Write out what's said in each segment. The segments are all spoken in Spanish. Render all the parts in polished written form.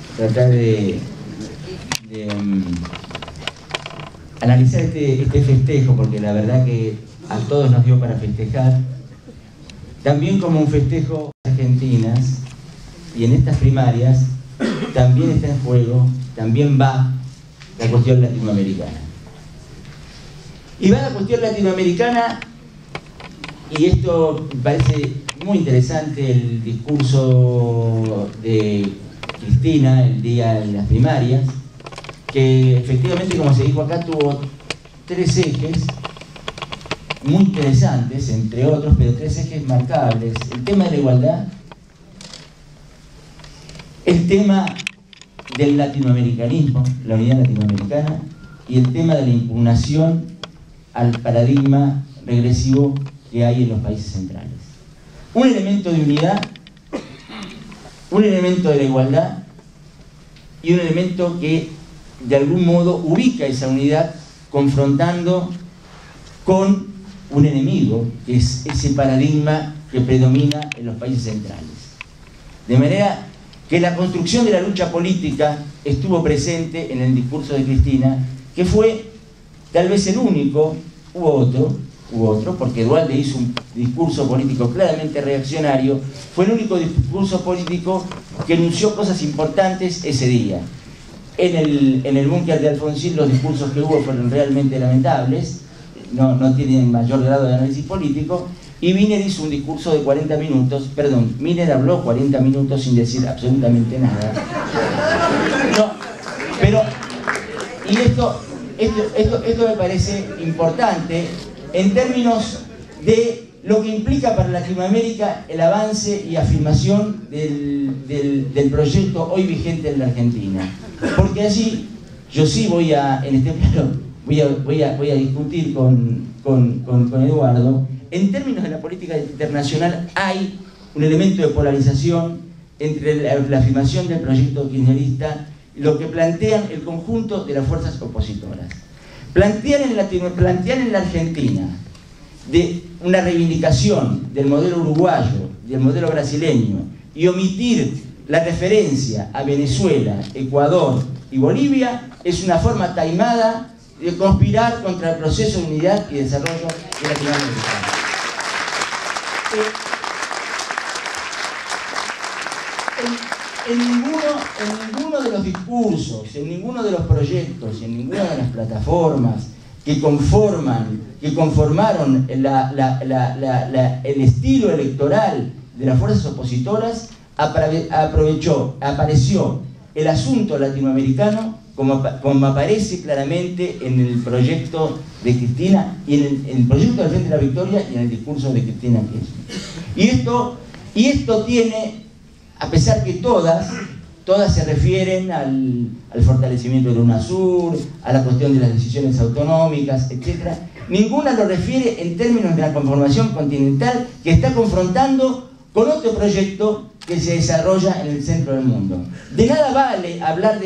tratar de analizar este festejo, porque la verdad que a todos nos dio para festejar, también como un festejo argentinas, y en estas primarias también está en juego, también va la cuestión latinoamericana. Y va la cuestión latinoamericana, y esto me parece muy interesante, el discurso de Cristina el día de las primarias, que efectivamente, como se dijo acá, tuvo tres ejes muy interesantes, entre otros, pero tres ejes marcables: el tema de la igualdad, el tema del latinoamericanismo, la unidad latinoamericana, y el tema de la impugnación al paradigma regresivo que hay en los países centrales. Un elemento de unidad, un elemento de la igualdad y un elemento que de algún modo ubica esa unidad confrontando con un enemigo, que es ese paradigma que predomina en los países centrales. De manera que la construcción de la lucha política estuvo presente en el discurso de Cristina, que fue tal vez el único, hubo otro, porque Duhalde hizo un discurso político claramente reaccionario, fue el único discurso político que anunció cosas importantes ese día. En el búnker de Alfonsín los discursos que hubo fueron realmente lamentables, no tienen mayor grado de análisis político, y Wiener hizo un discurso de 40 minutos, perdón, Wiener habló 40 minutos sin decir absolutamente nada. No, pero, y esto me parece importante en términos de lo que implica para Latinoamérica el avance y afirmación del proyecto hoy vigente en la Argentina. Porque allí, yo sí voy a, en este plano, voy a discutir con Eduardo, en términos de la política internacional hay un elemento de polarización entre la afirmación del proyecto kirchnerista y lo que plantean el conjunto de las fuerzas opositoras. Plantean en la Argentina de una reivindicación del modelo uruguayo, del modelo brasileño, y omitir la referencia a Venezuela, Ecuador y Bolivia es una forma taimada de conspirar contra el proceso de unidad y desarrollo de Latinoamérica. En ninguno de los discursos, en ninguno de los proyectos, en ninguna de las plataformas que conformaron el estilo electoral de las fuerzas opositoras apareció el asunto latinoamericano como aparece claramente en el proyecto de Cristina y en el proyecto del Frente de la Victoria y en el discurso de Cristina Kirchner. Y esto tiene, a pesar que todas se refieren al fortalecimiento de UNASUR, a la cuestión de las decisiones autonómicas, etc., ninguna lo refiere en términos de la conformación continental que está confrontando con otro proyecto que se desarrolla en el centro del mundo. De nada vale hablar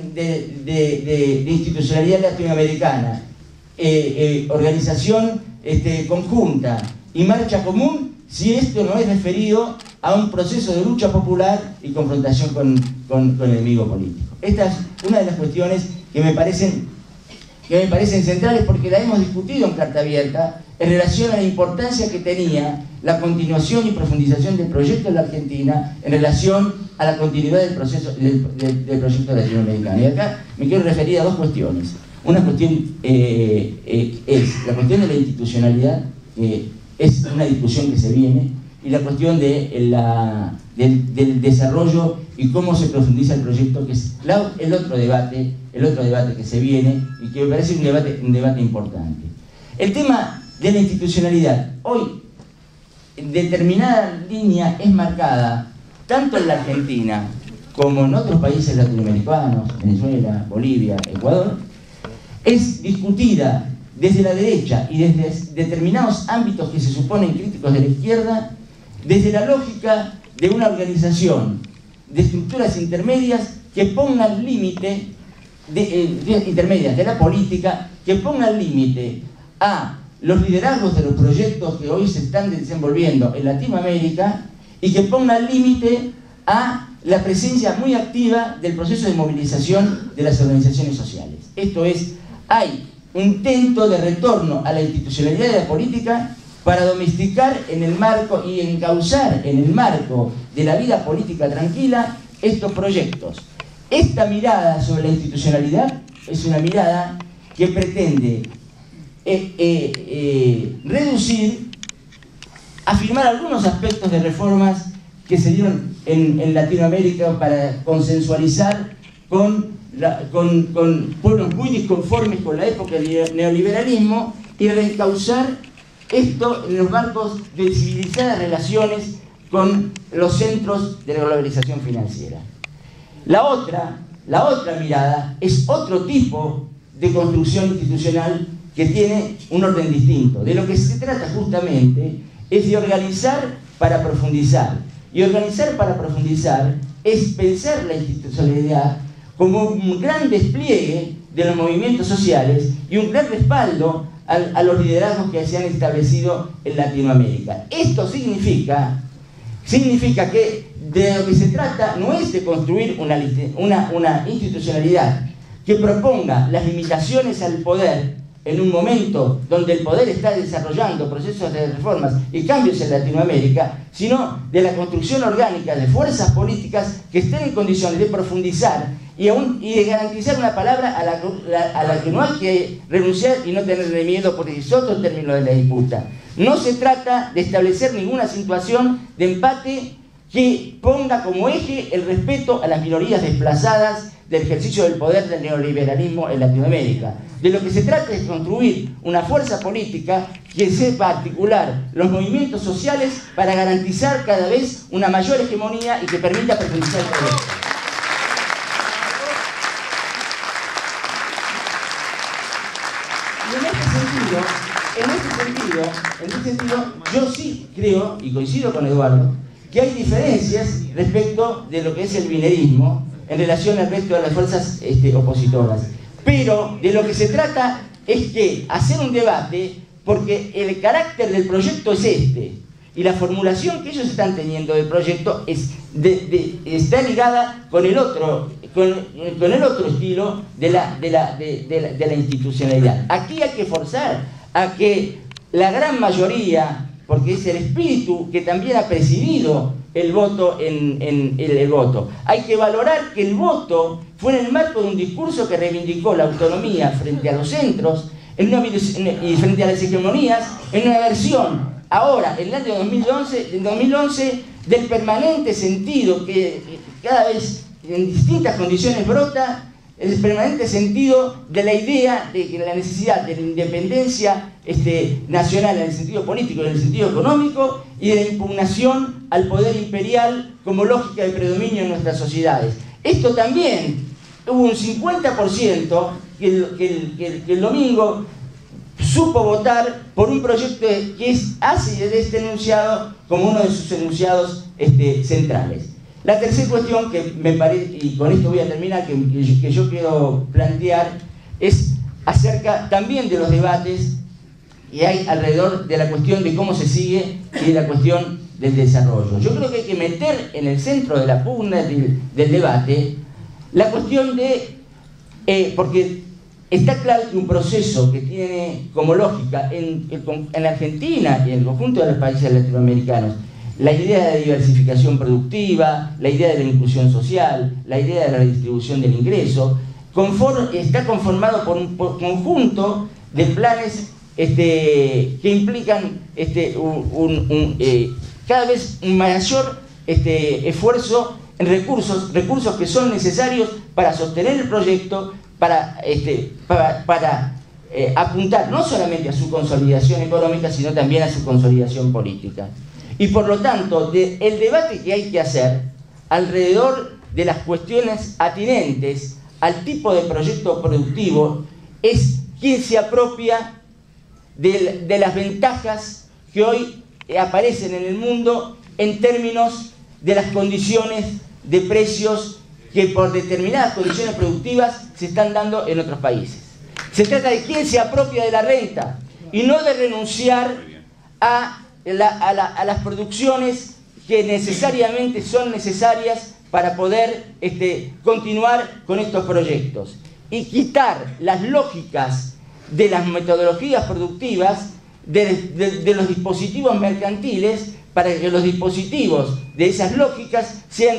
de institucionalidad latinoamericana, organización conjunta y marcha común si esto no es referido a un proceso de lucha popular y confrontación con el enemigo político. Esta es una de las cuestiones que me parecen centrales, porque la hemos discutido en Carta Abierta en relación a la importancia que tenía la continuación y profundización del proyecto en la Argentina en relación a la continuidad del proyecto latinoamericano. Y acá me quiero referir a dos cuestiones. Una cuestión es la cuestión de la institucionalidad, que es una discusión que se viene, y la cuestión del desarrollo y cómo se profundiza el proyecto, que es el otro debate que se viene y que me parece un debate importante. El tema de la institucionalidad, hoy en determinada línea es marcada, tanto en la Argentina como en otros países latinoamericanos, Venezuela, Bolivia, Ecuador, es discutida desde la derecha y desde determinados ámbitos que se suponen críticos de la izquierda, desde la lógica de una organización de estructuras intermedias que pongan límite, intermedias de la política, que pongan límite a los liderazgos de los proyectos que hoy se están desenvolviendo en Latinoamérica y que pongan límite a la presencia muy activa del proceso de movilización de las organizaciones sociales. Esto es, hay un intento de retorno a la institucionalidad de la política para domesticar en el marco y encauzar en el marco de la vida política tranquila estos proyectos. Esta mirada sobre la institucionalidad es una mirada que pretende reducir, afirmar algunos aspectos de reformas que se dieron en Latinoamérica para consensualizar con pueblos muy disconformes con la época del neoliberalismo y reencauzar esto en los marcos de civilizadas relaciones con los centros de la globalización financiera. La otra mirada es otro tipo de construcción institucional que tiene un orden distinto. De lo que se trata justamente es de organizar para profundizar. Y organizar para profundizar es pensar la institucionalidad como un gran despliegue de los movimientos sociales y un gran respaldo a los liderazgos que se han establecido en Latinoamérica. Esto significa que de lo que se trata no es de construir una institucionalidad que proponga las limitaciones al poder en un momento donde el poder está desarrollando procesos de reformas y cambios en Latinoamérica, sino de la construcción orgánica de fuerzas políticas que estén en condiciones de profundizar y de garantizar una palabra a la que no hay que renunciar y no tenerle miedo, porque es otro término de la disputa. No se trata de establecer ninguna situación de empate que ponga como eje el respeto a las minorías desplazadas del ejercicio del poder del neoliberalismo en Latinoamérica. De lo que se trata es construir una fuerza política que sepa articular los movimientos sociales para garantizar cada vez una mayor hegemonía y que permita profundizar el poder. Y en este sentido, yo sí creo, y coincido con Eduardo, que hay diferencias respecto de lo que es el binerismo en relación al resto de las fuerzas opositoras. Pero de lo que se trata es que hacer un debate, porque el carácter del proyecto es este, y la formulación que ellos están teniendo del proyecto está ligada con el otro estilo de la institucionalidad. Aquí hay que forzar a que la gran mayoría, porque es el espíritu que también ha presidido el voto el voto. Hay que valorar que el voto fue en el marco de un discurso que reivindicó la autonomía frente a los centros y frente a las hegemonías, en una versión ahora, en el año 2011, del permanente sentido que cada vez en distintas condiciones brota, el permanente sentido de la idea de que la necesidad de la independencia nacional en el sentido político y en el sentido económico, y de la impugnación al poder imperial como lógica de predominio en nuestras sociedades. Esto también, hubo un 50% que el domingo supo votar por un proyecto que hace de este enunciado como uno de sus enunciados centrales. La tercera cuestión que me parece, y con esto voy a terminar, que yo quiero plantear, es acerca también de los debates que hay alrededor de la cuestión de cómo se sigue y de la cuestión del desarrollo. Yo creo que hay que meter en el centro de la pugna del debate la cuestión de, porque está claro que un proceso que tiene como lógica en la Argentina y en el conjunto de los países latinoamericanos la idea de la diversificación productiva, la idea de la inclusión social, la idea de la redistribución del ingreso, está conformado por un conjunto de planes que implican cada vez un mayor esfuerzo en recursos que son necesarios para sostener el proyecto, para apuntar no solamente a su consolidación económica, sino también a su consolidación política. Y por lo tanto, el debate que hay que hacer alrededor de las cuestiones atinentes al tipo de proyecto productivo es quién se apropia de las ventajas que hoy aparecen en el mundo en términos de las condiciones de precios que por determinadas condiciones productivas se están dando en otros países. Se trata de quién se apropia de la renta y no de renunciar a las producciones que necesariamente son necesarias para poder continuar con estos proyectos y quitar las lógicas de las metodologías productivas de los dispositivos mercantiles, para que los dispositivos de esas lógicas sean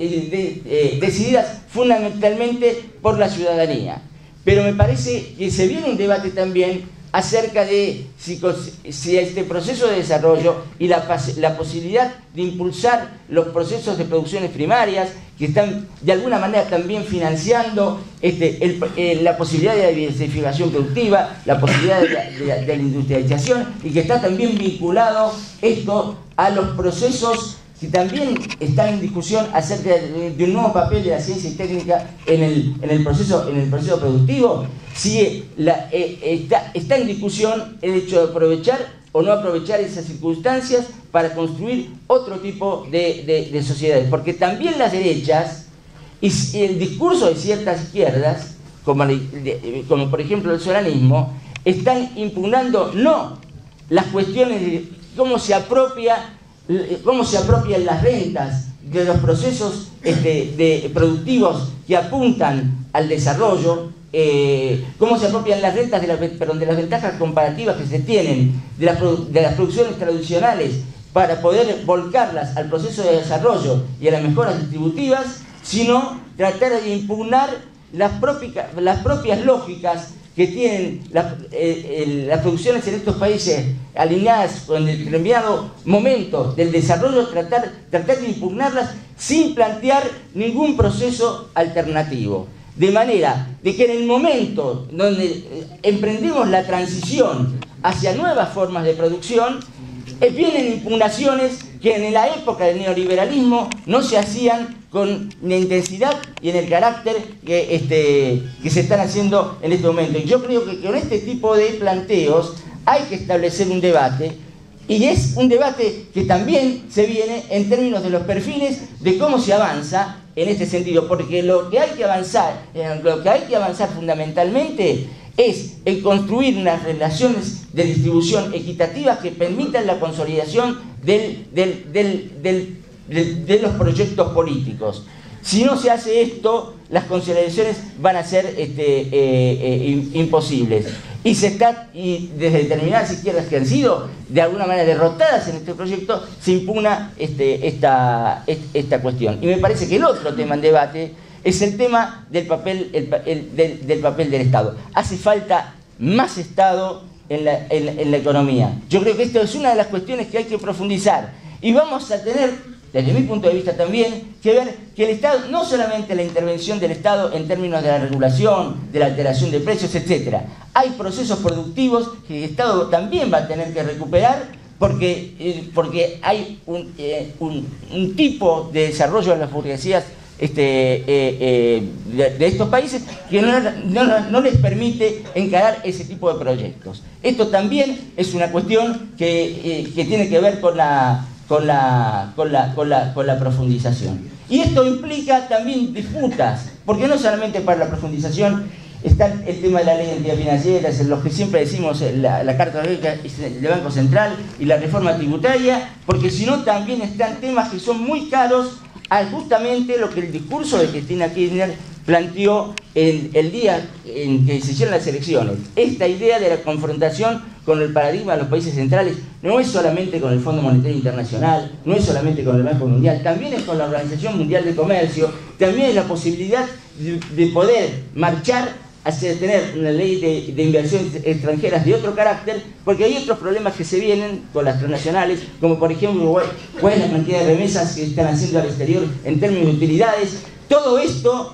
decididas fundamentalmente por la ciudadanía. Pero me parece que se viene un debate también acerca de si este proceso de desarrollo y la posibilidad de impulsar los procesos de producciones primarias, que están de alguna manera también financiando la posibilidad de la diversificación productiva, la posibilidad de la industrialización, y que está también vinculado esto a los procesos que también están en discusión acerca de un nuevo papel de la ciencia y técnica en el proceso productivo. Si está en discusión el hecho de aprovechar o no aprovechar esas circunstancias para construir otro tipo de sociedades, porque también las derechas y el discurso de ciertas izquierdas, como por ejemplo el solanismo, están impugnando no las cuestiones de cómo se apropian las rentas de los procesos productivos que apuntan al desarrollo, cómo se apropian las rentas de las ventajas comparativas que se tienen de las producciones tradicionales para poder volcarlas al proceso de desarrollo y a las mejoras distributivas, sino tratar de impugnar las propias lógicas que tienen las producciones en estos países alineadas con el determinado momento del desarrollo, tratar de impugnarlas sin plantear ningún proceso alternativo. De manera de que en el momento donde emprendemos la transición hacia nuevas formas de producción, vienen impugnaciones que en la época del neoliberalismo no se hacían con la intensidad y en el carácter que se están haciendo en este momento. Y yo creo que con este tipo de planteos hay que establecer un debate, y es un debate que también se viene en términos de los perfiles de cómo se avanza en este sentido, porque lo que hay que avanzar fundamentalmente es el construir unas relaciones de distribución equitativas que permitan la consolidación de los proyectos políticos. Si no se hace esto, las consolidaciones van a ser imposibles. Y desde determinadas izquierdas que han sido de alguna manera derrotadas en este proyecto, se impugna esta cuestión. Y me parece que el otro tema en debate es el tema del papel del Estado. Hace falta más Estado en la economía. Yo creo que esto es una de las cuestiones que hay que profundizar. Y vamos a tener, desde mi punto de vista también, que ver que el Estado, no solamente la intervención del Estado en términos de la regulación, de la alteración de precios, etc. Hay procesos productivos que el Estado también va a tener que recuperar, porque hay un tipo de desarrollo de las burguesías de estos países que no les permite encarar ese tipo de proyectos. Esto también es una cuestión que tiene que ver con la profundización. Y esto implica también disputas, porque no solamente para la profundización está el tema de la ley de entidades financieras, en los que siempre decimos la Carta del Banco Central y la reforma tributaria, porque sino también están temas que son muy caros a justamente lo que el discurso de Cristina Kirchner planteó el día en que se hicieron las elecciones. Esta idea de la confrontación con el paradigma de los países centrales no es solamente con el Fondo Monetario Internacional, no es solamente con el Banco Mundial, también es con la Organización Mundial de Comercio, también es la posibilidad de poder marchar hacia tener una ley de inversiones extranjeras de otro carácter, porque hay otros problemas que se vienen con las transnacionales, como por ejemplo cuál es la cantidad de remesas que están haciendo al exterior en términos de utilidades. Todo esto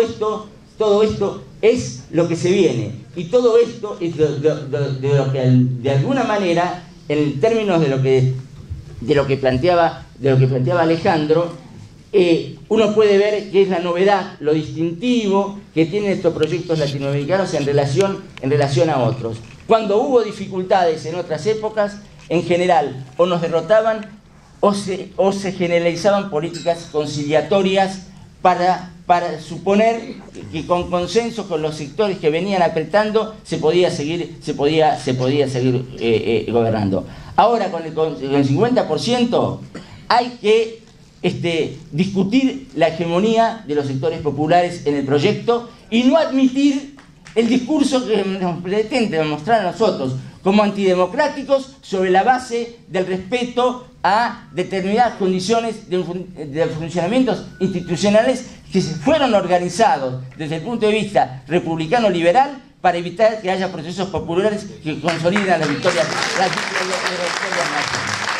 es lo que se viene, y todo esto es de lo que de alguna manera, en términos de lo que planteaba Alejandro, uno puede ver que es la novedad, lo distintivo que tienen estos proyectos latinoamericanos en relación a otros. Cuando hubo dificultades en otras épocas, en general o nos derrotaban o se generalizaban políticas conciliatorias para suponer que con consenso con los sectores que venían apretando se podía seguir gobernando. Ahora con el 50% hay que discutir la hegemonía de los sectores populares en el proyecto y no admitir el discurso que nos pretende mostrar a nosotros como antidemocráticos sobre la base del respeto a determinadas condiciones de funcionamientos institucionales que se fueron organizados desde el punto de vista republicano-liberal para evitar que haya procesos populares que consoliden la victoria nacional.